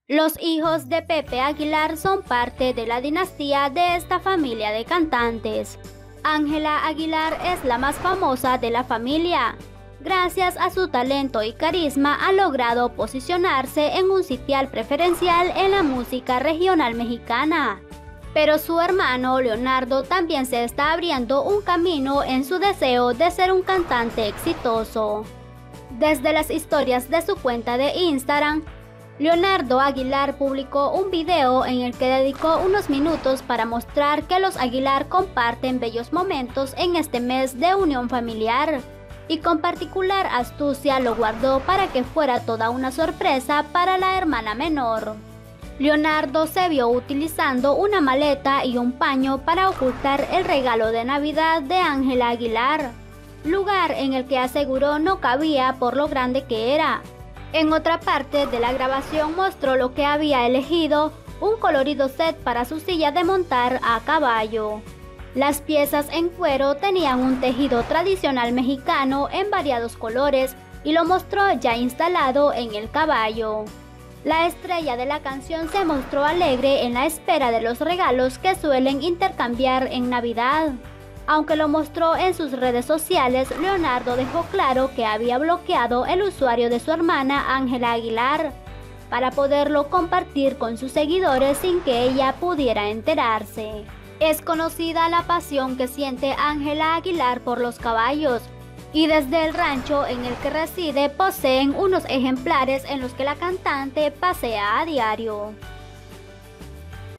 Los hijos de Pepe Aguilar son parte de la dinastía de esta familia de cantantes. Ángela Aguilar es la más famosa de la familia. Gracias a su talento y carisma ha logrado posicionarse en un sitial preferencial en la música regional mexicana. Pero su hermano Leonardo también se está abriendo un camino en su deseo de ser un cantante exitoso. Desde las historias de su cuenta de Instagram, Leonardo Aguilar publicó un video en el que dedicó unos minutos para mostrar que los Aguilar comparten bellos momentos en este mes de unión familiar, y con particular astucia lo guardó para que fuera toda una sorpresa para la hermana menor. Leonardo se vio utilizando una maleta y un paño para ocultar el regalo de Navidad de Ángela Aguilar, lugar en el que aseguró no cabía por lo grande que era. En otra parte de la grabación mostró lo que había elegido, un colorido set para su silla de montar a caballo. Las piezas en cuero tenían un tejido tradicional mexicano en variados colores y lo mostró ya instalado en el caballo. La estrella de la canción se mostró alegre en la espera de los regalos que suelen intercambiar en Navidad. Aunque lo mostró en sus redes sociales, Leonardo dejó claro que había bloqueado el usuario de su hermana Ángela Aguilar para poderlo compartir con sus seguidores sin que ella pudiera enterarse. Es conocida la pasión que siente Ángela Aguilar por los caballos, y desde el rancho en el que reside poseen unos ejemplares en los que la cantante pasea a diario.